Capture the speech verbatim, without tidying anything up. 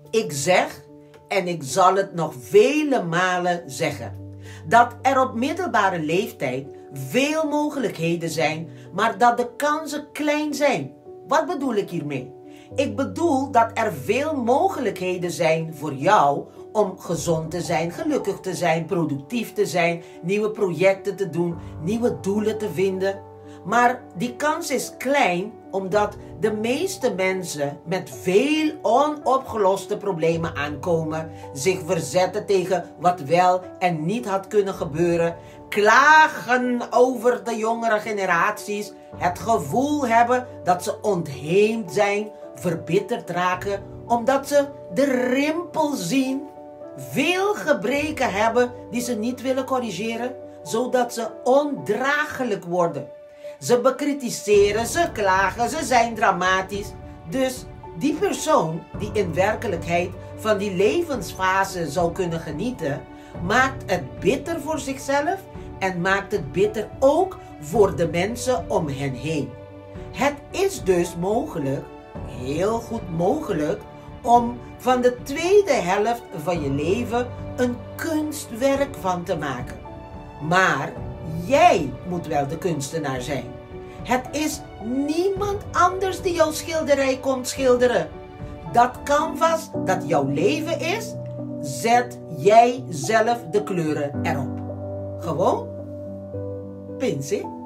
Ik zeg, en ik zal het nog vele malen zeggen, dat er op middelbare leeftijd veel mogelijkheden zijn, maar dat de kansen klein zijn. Wat bedoel ik hiermee? Ik bedoel dat er veel mogelijkheden zijn voor jou om gezond te zijn, gelukkig te zijn, productief te zijn, nieuwe projecten te doen, nieuwe doelen te vinden. Maar die kans is klein omdat de meeste mensen met veel onopgeloste problemen aankomen, zich verzetten tegen wat wel en niet had kunnen gebeuren, klagen over de jongere generaties, het gevoel hebben dat ze ontheemd zijn, verbitterd raken omdat ze de rimpel zien, veel gebreken hebben die ze niet willen corrigeren, zodat ze ondraaglijk worden. Ze bekritiseren, ze klagen, ze zijn dramatisch. Dus die persoon die in werkelijkheid van die levensfase zou kunnen genieten, maakt het bitter voor zichzelf en maakt het bitter ook voor de mensen om hen heen. Het is dus mogelijk, heel goed mogelijk, om van de tweede helft van je leven een kunstwerk van te maken. Maar jij moet wel de kunstenaar zijn. Het is niemand anders die jouw schilderij komt schilderen. Dat canvas dat jouw leven is, zet jij zelf de kleuren erop. Gewoon. Pinsie.